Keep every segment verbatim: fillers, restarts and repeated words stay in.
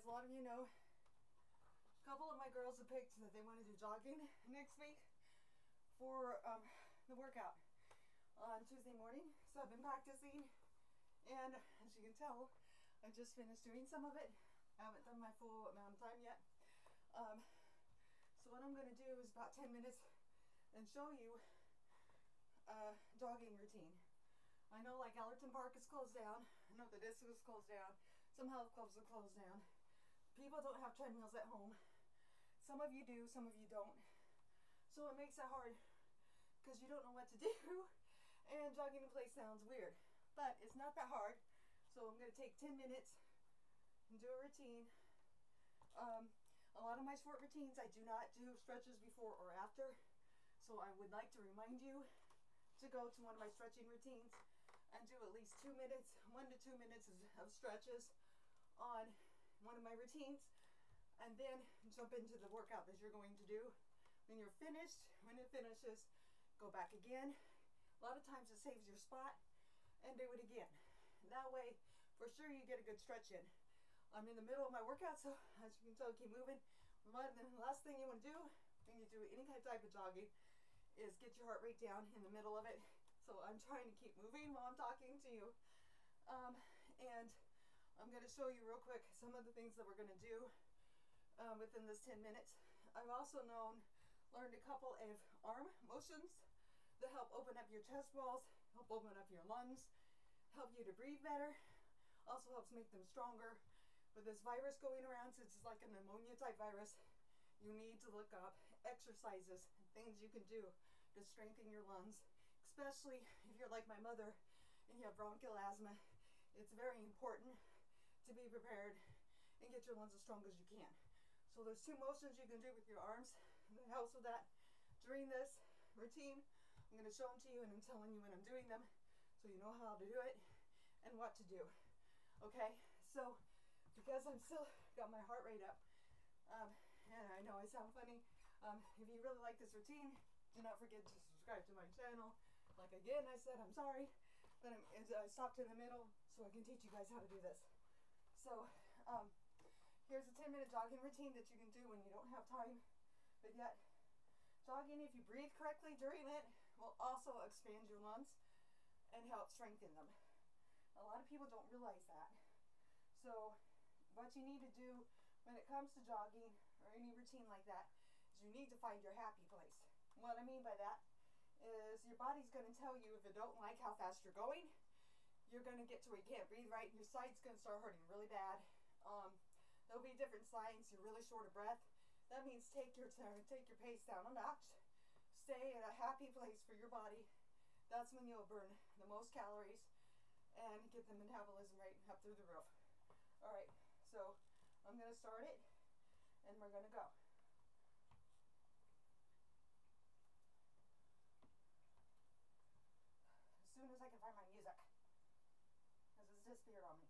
as a lot of you know, a couple of my girls have picked that they want to do jogging next week for um, the workout on Tuesday morning. So I've been practicing, and as you can tell, I just finished doing some of it. I haven't done my full amount of time yet. Um, so what I'm going to do is about ten minutes and show you a jogging routine. I know like Allerton Park is closed down. I know the disc is closed down. Some health clubs are closed down. People don't have treadmills at home. Some of you do, some of you don't. So it makes it hard because you don't know what to do, and jogging in place sounds weird. But it's not that hard. So I'm going to take ten minutes and do a routine. Um, a lot of my sport routines, I do not do stretches before or after. So I would like to remind you to go to one of my stretching routines and do at least two minutes, one to two minutes of stretches on one of my routines, and then jump into the workout that you're going to do. When you're finished, when it finishes, go back again. A lot of times it saves your spot, and do it again. That way, for sure, you get a good stretch in. I'm in the middle of my workout, so as you can tell, keep moving. But the last thing you want to do when you do any kind of type of jogging is get your heart rate down in the middle of it. So I'm trying to keep moving while I'm talking to you. Um, and I'm going to show you real quick some of the things that we're going to do uh, within this ten minutes. I've also known, learned a couple of arm motions that help open up your chest walls, help open up your lungs, help you to breathe better, also helps make them stronger. With this virus going around, since it's like a pneumonia type virus, you need to look up exercises and things you can do to strengthen your lungs, especially if you're like my mother and you have bronchial asthma. It's very important to be prepared and get your lungs as strong as you can. So there's two motions you can do with your arms that helps with that. During this routine, I'm going to show them to you, and I'm telling you when I'm doing them so you know how to do it and what to do. Okay, so because I'm still got my heart rate up, um, and I know I sound funny, um, if you really like this routine, do not forget to subscribe to my channel. Like again, I said, I'm sorry, but I'm, I stopped in the middle so I can teach you guys how to do this. So um, here's a ten minute jogging routine that you can do when you don't have time, but yet jogging, if you breathe correctly during it, will also expand your lungs and help strengthen them. A lot of people don't realize that. So what you need to do when it comes to jogging or any routine like that is you need to find your happy place. What I mean by that is your body's going to tell you if it don't like how fast you're going, you're going to get to where you can't breathe right, and your side's going to start hurting really bad. Um, there'll be different signs. You're really short of breath. That means take your take your pace down a notch. Stay in a happy place for your body. That's when you'll burn the most calories and get the metabolism rate up through the roof. All right, so I'm going to start it, and we're going to go. As soon as I can find my music, because it's disappeared on me.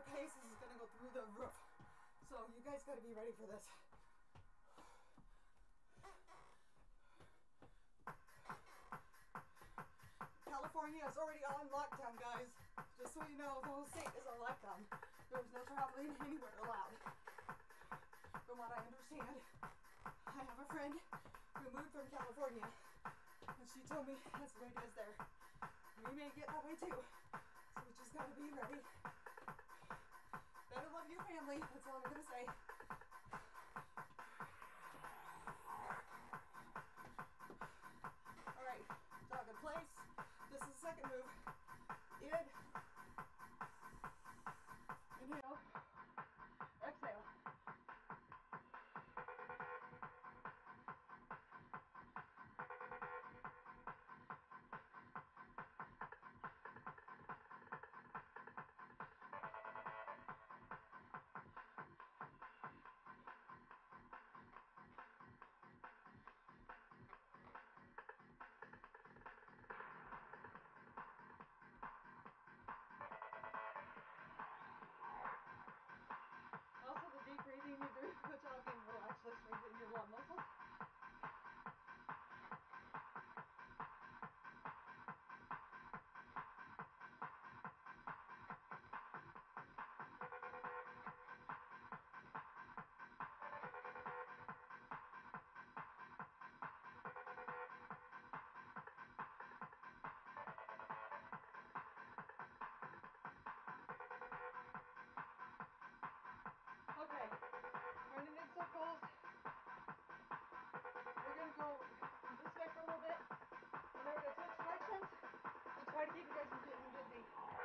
pace is going to go through the roof. So you guys got to be ready for this. California is already on lockdown, guys. Just so you know, the whole state is on lockdown. There's no traveling anywhere allowed. From what I understand, I have a friend who moved from California, and she told me that's the way it is there. We may get that way too, so we just gotta be ready. Better love your family, that's all I'm gonna say. Alright, dog in place. This is the second move. In. Inhale. Exhale. Also, the deep breathing you do with jogging will actually strengthen your lung muscles. Okay, running in circles. We're going to go this way for a little bit, and then we're going to switch directions and try to keep you guys from getting dizzy.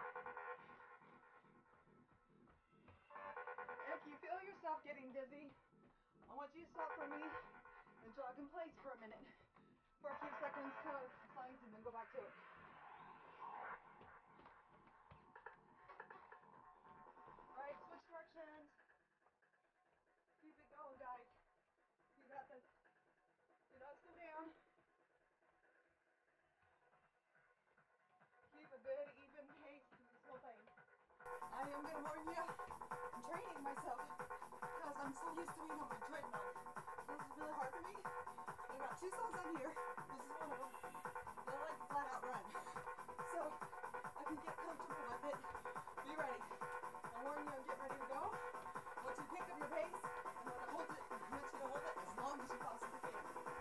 If you feel yourself getting dizzy, I want you to stop for me and jog in place for a minute, for a few seconds to science, and then go back to it. Alright, switch directions. Keep it going, guys. You got this. Do not slow down. Keep a good, even pace through this whole thing. I am going to warn you, I'm training myself because I'm so used to being on my treadmill. This is really hard for me. I got two songs on here. This is one of them. They're like a flat out run. So I can get comfortable with it. Be ready. I warn you, get ready to go. Once you pick up your pace, I'm going to hold it. I want you to hold it as long as you possibly can.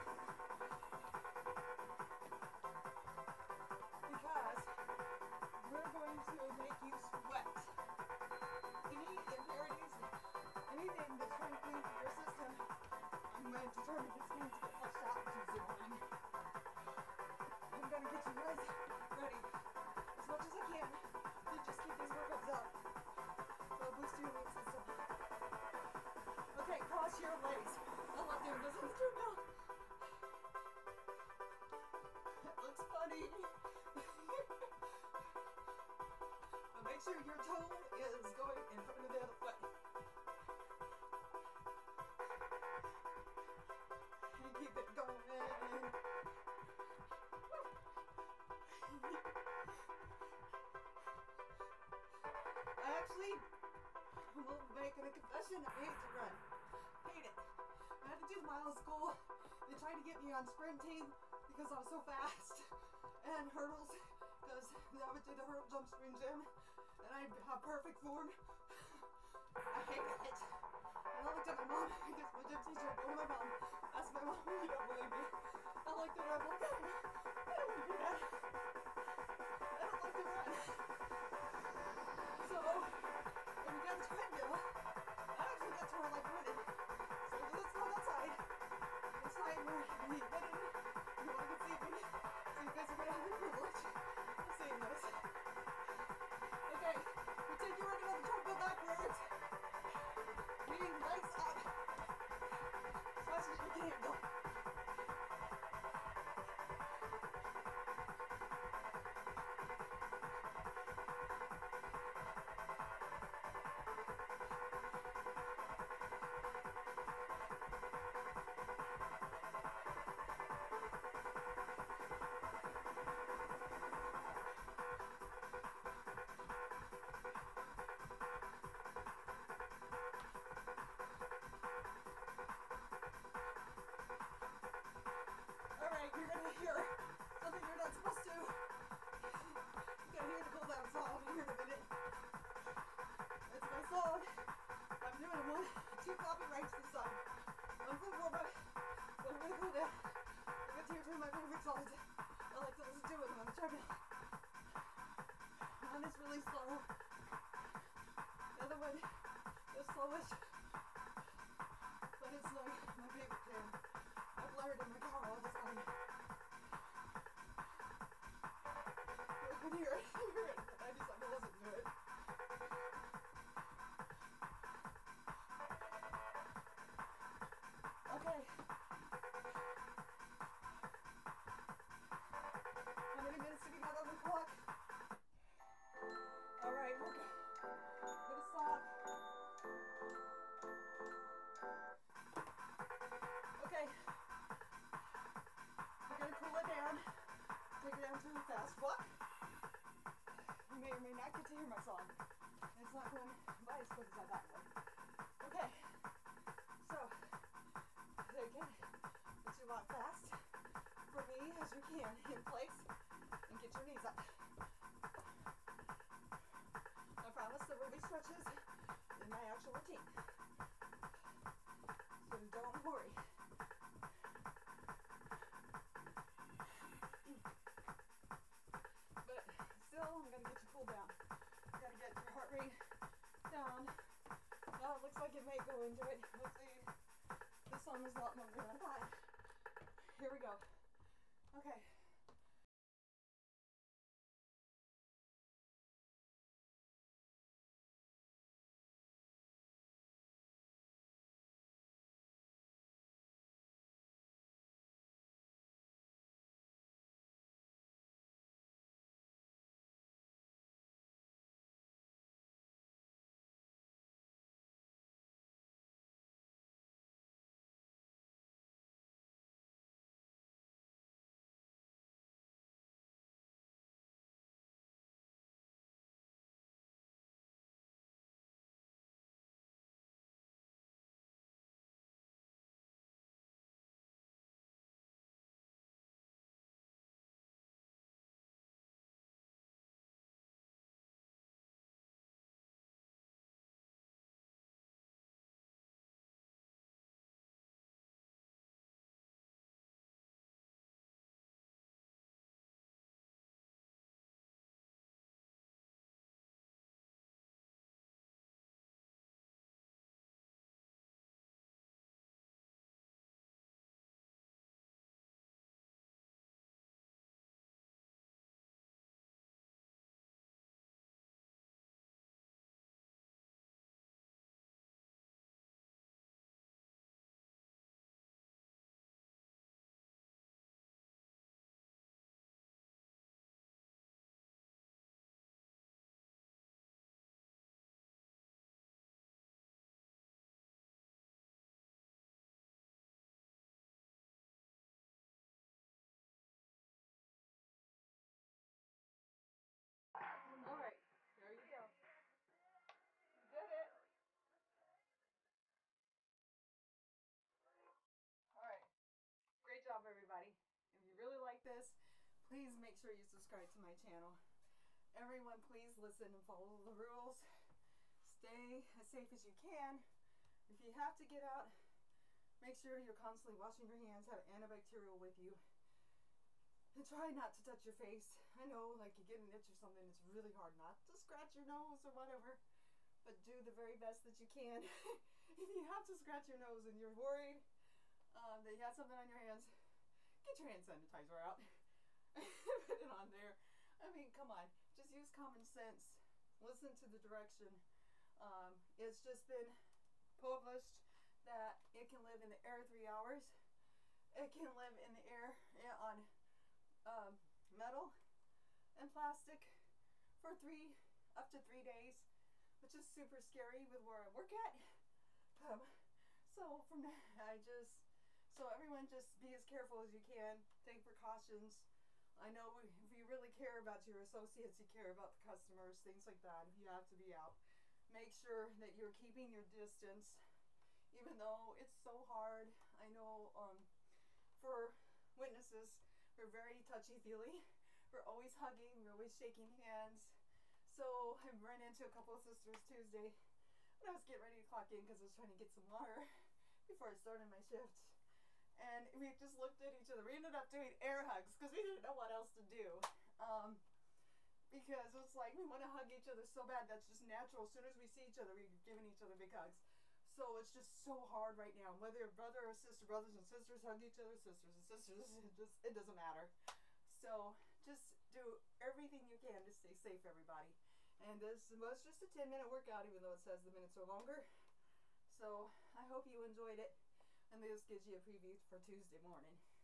Because we're going to make you sweat. Any impurities, anything that's trying to clean through your system, I'm going to determine it's going to get flushed out into zero. I'm going to get you guys ready as much as I can to just keep these workouts up. So boost your immune system. Okay, cross your legs. I love doing this on the treadmill. That looks funny. But make sure your toe is going in front of the other foot. And keep it going. I actually will make a confession. I hate to run. Hate it. I had to do mile school. They tried to get me on sprinting because I was so fast. And hurdles, because I would do the hurdle jump sprint gym. And I'd have perfect form. I hated it. And I looked at my mom, I guess my gym teacher, I go to my mom, ask my mom, you don't believe me. I looked at her, I'm like, I don't, I don't want to do that. I don't like to run. So, when we got the treadmill, I actually got to where I like running. So let's go outside. It's time where you get in, you want to get sleeping. So you guys are going to have the privilege of seeing this. Okay, pretend you're running on the treadmill backwards. Meaning legs up. As fast as you can go. So I, I like to listen to it on the treadmill. One is really slow. The other one is slowish. But it's like my favorite thing. I've learned in my car all the time. You can hear it, hear it. I just like to listen to it. Okay. How many minutes have you got on the clock? Alright, we're gonna stop. Okay. We're gonna cool it down. Take it down to a fast walk. You may or may not get to hear my song. It's not going by as quick as I thought it would. Okay. So, take it. Let you walk fast for me as you can in place and get your knees up. I promise there will be stretches in my actual routine. So don't worry. But still, I'm going to get you cooled down. You got to get your heart rate down. Now it looks like it may go into it. Let's see. This song is a lot longer than I thought. Here we go. Okay. All right. There you go. You did it. All right. Great job, everybody. If you really like this, please make sure you subscribe to my channel. Everyone, please listen and follow the rules. Stay as safe as you can. If you have to get out, make sure you're constantly washing your hands, have antibacterial with you. And try not to touch your face. I know, like, you get an itch or something, it's really hard not to scratch your nose or whatever. But do the very best that you can. If you have to scratch your nose and you're worried um, that you have something on your hands, get your hand sanitizer out. Put it on there. I mean, come on. Just use common sense. Listen to the direction. Um, it's just been published that it can live in the air three hours. It can live in the air on um, metal and plastic for three, up to three days, which is super scary with where I work at. Um, so from that, I just, so everyone just be as careful as you can. Take precautions. I know if you really care about your associates, you care about the customers, things like that. If you have to be out, make sure that you're keeping your distance, even though it's so hard. I know um, for witnesses, we're very touchy-feely. We're always hugging, we're always shaking hands. So I ran into a couple of sisters Tuesday when I was getting ready to clock in because I was trying to get some water before I started my shift. And we just looked at each other. We ended up doing air hugs because we didn't know what else to do. Um, because it's like we want to hug each other so bad. That's just natural. As soon as we see each other, we're giving each other big hugs. So it's just so hard right now. Whether you're brother or sister, brothers and sisters hug each other, sisters and sisters, it just it doesn't matter. So just do everything you can to stay safe, everybody. And this was just a ten minute workout, even though it says the minutes are longer. So I hope you enjoyed it. And this gives you a preview for Tuesday morning.